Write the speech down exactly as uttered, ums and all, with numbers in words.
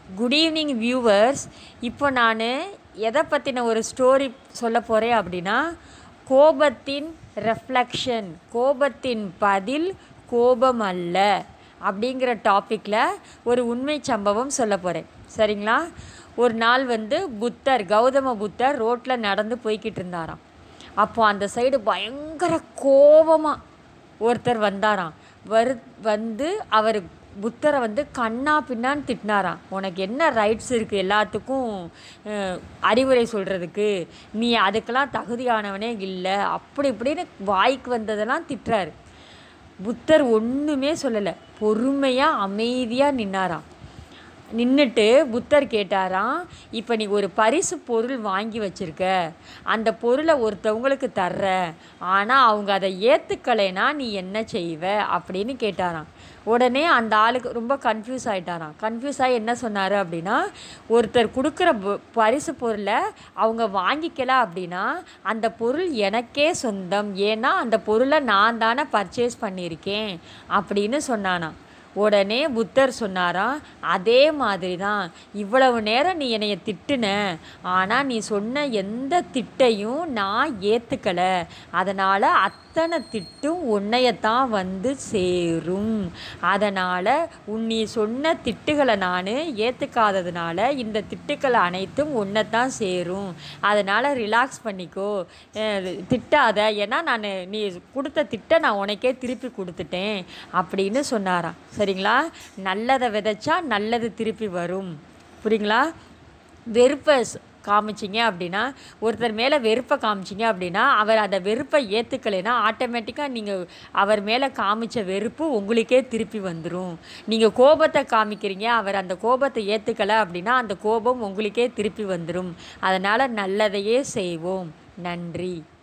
Good evening viewers. இப்போ நான் எதை பற்றின ஒரு ஸ்டோரி சொல்ல போகிறேன் அப்படின்னா, கோபத்தின் ரெஃப்ளெக்ஷன், கோபத்தின் பதில் கோபம் அல்ல அப்படிங்கிற டாப்பிக்கில் ஒரு உண்மை சம்பவம் சொல்ல போகிறேன். சரிங்களா? ஒரு நாள் வந்து புத்தர், கௌதம புத்தர் ரோட்டில் நடந்து போய்கிட்டு இருந்தாராம். அப்போது அந்த சைடு பயங்கர கோபமாக ஒருத்தர் வந்தாராம். வரு வந்து அவர் புத்தரை வந்து கண்ணா பின்னான்னு திட்டினாராம். உனக்கு என்ன ரைட்ஸ் இருக்குது எல்லாத்துக்கும் அறிவுரை சொல்கிறதுக்கு? நீ அதுக்கெல்லாம் தகுதியானவனே இல்லை, அப்படி இப்படின்னு வாய்க்கு வந்ததெல்லாம் திட்டுறாரு. புத்தர் ஒன்றுமே சொல்லலை, பொறுமையாக அமைதியாக நின்னாராம். நின்றுட்டு புத்தர் கேட்டாராம், இப்போ நீ ஒரு பரிசு பொருள் வாங்கி வச்சுருக்க, அந்த பொருளை ஒருத்தவங்களுக்கு தர்ற, ஆனால் அவங்க அதை ஏற்றுக்கலைன்னா நீ என்ன செய்வ அப்படின்னு கேட்டாராம். உடனே அந்த ஆளுக்கு ரொம்ப கன்ஃபியூஸ் ஆகிட்டாராம். கன்ஃபியூஸ் ஆகி என்ன சொன்னார் அப்படின்னா, ஒருத்தர் கொடுக்குற பரிசு பொருளை அவங்க வாங்கிக்கல அப்படின்னா அந்த பொருள் எனக்கே சொந்தம், ஏன்னா அந்த பொருளை நான் தானே பர்ச்சேஸ் பண்ணியிருக்கேன் அப்படின்னு சொன்னானா. உடனே புத்தர் சொன்னாராம், அதே மாதிரி தான் இவ்வளவு நேரம் நீ என்னைய திட்டுன, ஆனால் நீ சொன்ன எந்த திட்டையும் நான் ஏற்றுக்கலை, அதனால் அத்தனை திட்டும் உன்னையத்தான் வந்து சேரும். அதனால் உன் நீ சொன்ன திட்டுகளை நான் ஏற்றுக்காததுனால இந்த திட்டுக்கள் அனைத்தும் உன்னைத்தான் சேரும். அதனால் ரிலாக்ஸ் பண்ணிக்கோ, திட்டாத, ஏன்னா நான் நீ கொடுத்த திட்டை நான் உனக்கே திருப்பி கொடுத்துட்டேன் அப்படின்னு சொன்னாராம். சரிங்களா? நல்லதை விதைச்சா நல்லது திருப்பி வரும். புரியுங்களா? வெறுப்பை காமிச்சிங்க அப்படின்னா, ஒருத்தர் மேலே வெறுப்பை காமிச்சிங்க அப்படின்னா அவர் அந்த வெறுப்பை ஏற்றுக்கலைன்னா ஆட்டோமேட்டிக்காக நீங்கள் அவர் மேலே காமிச்ச வெறுப்பு உங்களுக்கே திருப்பி வந்துடும். நீங்கள் கோபத்தை காமிக்கிறீங்க, அவர் அந்த கோபத்தை ஏற்றுக்கலை அப்படின்னா அந்த கோபம் உங்களுக்கே திருப்பி வந்துடும். அதனால் நல்லதையே செய்வோம். நன்றி.